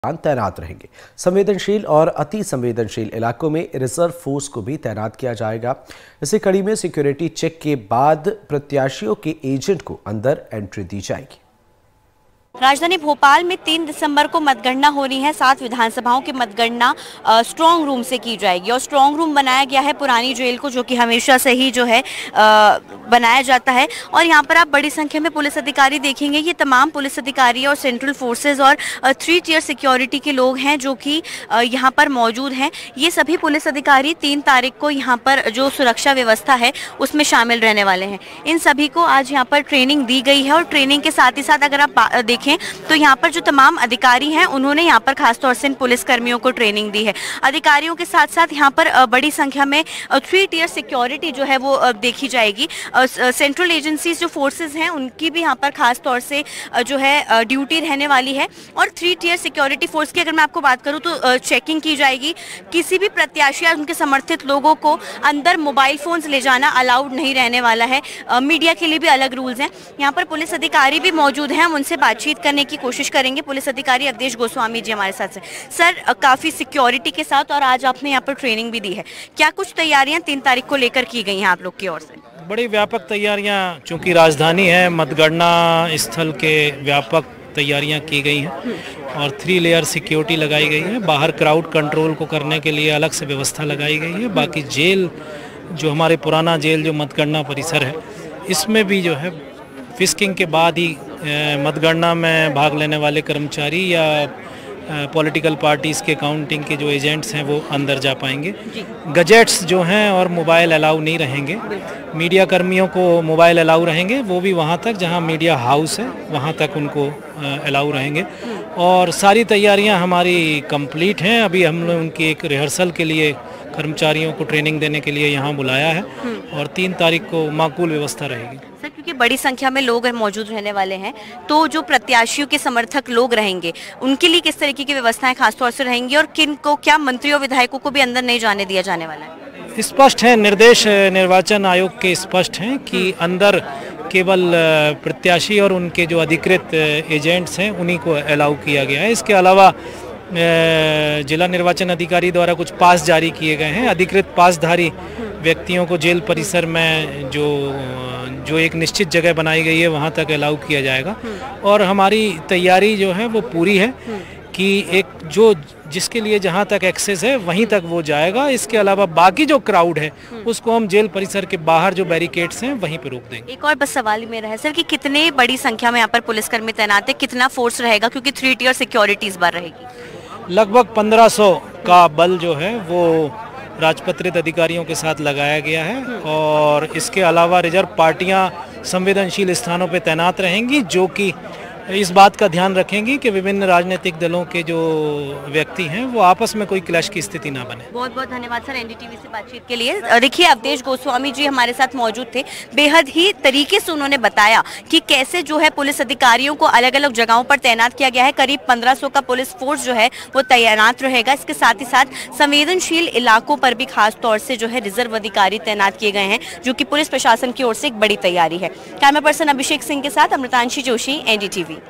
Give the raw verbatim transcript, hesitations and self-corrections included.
तैनात रहेंगे। संवेदनशील और अति संवेदनशील इलाकों में रिजर्व फोर्स को भी तैनात किया जाएगा। इसी कड़ी में सिक्योरिटी चेक के बाद प्रत्याशियों के एजेंट को अंदर एंट्री दी जाएगी। राजधानी भोपाल में तीन दिसंबर को मतगणना होनी है। सात विधानसभाओं की मतगणना स्ट्रांग रूम से की जाएगी और स्ट्रांग रूम बनाया गया है पुरानी जेल को, जो कि हमेशा से ही जो है आ, बनाया जाता है। और यहाँ पर आप बड़ी संख्या में पुलिस अधिकारी देखेंगे। ये तमाम पुलिस अधिकारी और सेंट्रल फोर्सेस और थ्री टियर सिक्योरिटी के लोग हैं जो कि यहाँ पर मौजूद हैं। ये सभी पुलिस अधिकारी तीन तारीख को यहाँ पर जो सुरक्षा व्यवस्था है उसमें शामिल रहने वाले हैं। इन सभी को आज यहाँ पर ट्रेनिंग दी गई है और ट्रेनिंग के साथ ही साथ अगर आप देखें तो यहाँ पर जो तमाम अधिकारी हैं उन्होंने यहाँ पर खासतौर से इन पुलिस कर्मियों को ट्रेनिंग दी है। अधिकारियों के साथ साथ यहाँ पर बड़ी संख्या में थ्री टियर सिक्योरिटी जो है वो देखी जाएगी। सेंट्रल एजेंसीज जो फोर्सेस हैं उनकी भी यहाँ पर खास तौर से जो है ड्यूटी रहने वाली है। और थ्री टियर सिक्योरिटी फोर्स की अगर मैं आपको बात करूँ तो चेकिंग की जाएगी। किसी भी प्रत्याशी या उनके समर्थित लोगों को अंदर मोबाइल फोन्स ले जाना अलाउड नहीं रहने वाला है। मीडिया के लिए भी अलग रूल्स हैं। यहाँ पर पुलिस अधिकारी भी मौजूद हैं, हम उनसे बातचीत करने की कोशिश करेंगे। पुलिस अधिकारी अवधेश गोस्वामी जी हमारे साथ हैं। सर, काफी सिक्योरिटी के साथ और आज आपने यहाँ पर ट्रेनिंग भी दी है, क्या कुछ तैयारियां तीन तारीख को लेकर की गई हैं आप लोग की ओर से? बड़ी व्यापक तैयारियां, चूंकि राजधानी है, मतगणना स्थल के व्यापक तैयारियां की गई हैं और थ्री लेयर सिक्योरिटी लगाई गई है। बाहर क्राउड कंट्रोल को करने के लिए अलग से व्यवस्था लगाई गई है। बाकी जेल जो हमारे पुराना जेल जो मतगणना परिसर है, इसमें भी जो है फिस्किंग के बाद ही मतगणना में भाग लेने वाले कर्मचारी या पॉलिटिकल पार्टीज़ के काउंटिंग के जो एजेंट्स हैं वो अंदर जा पाएंगे। गजेट्स जो हैं और मोबाइल अलाउ नहीं रहेंगे। मीडिया कर्मियों को मोबाइल अलाउ रहेंगे, वो भी वहाँ तक जहाँ मीडिया हाउस है वहाँ तक उनको अलाउ रहेंगे। और सारी तैयारियाँ हमारी कंप्लीट हैं। अभी हमने उनकी एक रिहर्सल के लिए कर्मचारियों को ट्रेनिंग देने के लिए यहाँ बुलाया है और तीन तारीख को माकूल व्यवस्था रहेगी। सर, क्योंकि बड़ी संख्या में लोग मौजूद रहने वाले हैं, तो जो प्रत्याशियों के समर्थक लोग रहेंगे उनके लिए किस तरीके की व्यवस्थाएं खासतौर से रहेंगी और किन को, क्या मंत्रियों विधायकों को भी अंदर नहीं जाने दिया जाने वाला है? स्पष्ट है, निर्देश निर्वाचन आयोग के स्पष्ट हैं कि अंदर केवल प्रत्याशी और उनके जो अधिकृत एजेंट्स हैं उन्हीं को अलाउ किया गया है। इसके अलावा जिला निर्वाचन अधिकारी द्वारा कुछ पास जारी किए गए हैं। अधिकृत पासधारी व्यक्तियों को जेल परिसर में जो जो एक निश्चित जगह बनाई गई है वहाँ तक अलाउ किया जाएगा। और हमारी तैयारी जो है वो पूरी है कि एक जो जिसके लिए जहाँ तक एक्सेस है वहीं तक वो जाएगा। इसके अलावा बाकी जो क्राउड है उसको हम जेल परिसर के बाहर जो बैरिकेड्स हैं वहीं पे रोक देंगे। एक और बस सवाल मेरा है सर कि कितने बड़ी संख्या में यहाँ पर पुलिसकर्मी तैनात है, कितना फोर्स रहेगा, क्योंकि थ्री टियर सिक्योरिटी इस बार रहेगी? लगभग पंद्रह सौ का बल जो है वो राजपत्रित अधिकारियों के साथ लगाया गया है। और इसके अलावा रिजर्व पार्टियां संवेदनशील स्थानों पर तैनात रहेंगी, जो कि इस बात का ध्यान रखेंगी कि विभिन्न राजनीतिक दलों के जो व्यक्ति हैं वो आपस में कोई क्लैश की स्थिति ना बने। बहुत बहुत धन्यवाद सर एनडीटीवी से बातचीत के लिए। देखिए, अवधेश गोस्वामी जी हमारे साथ मौजूद थे। बेहद ही तरीके से उन्होंने बताया कि कैसे जो है पुलिस अधिकारियों को अलग अलग जगहों पर तैनात किया गया है। करीब पंद्रह सौ का पुलिस फोर्स जो है वो तैनात रहेगा। इसके साथ ही साथ संवेदनशील इलाकों पर भी खास तौर से जो है रिजर्व अधिकारी तैनात किए गए हैं, जो कि पुलिस प्रशासन की ओर से एक बड़ी तैयारी है। कैमरा पर्सन अभिषेक सिंह के साथ अमृतांशी जोशी, एनडीटीवी।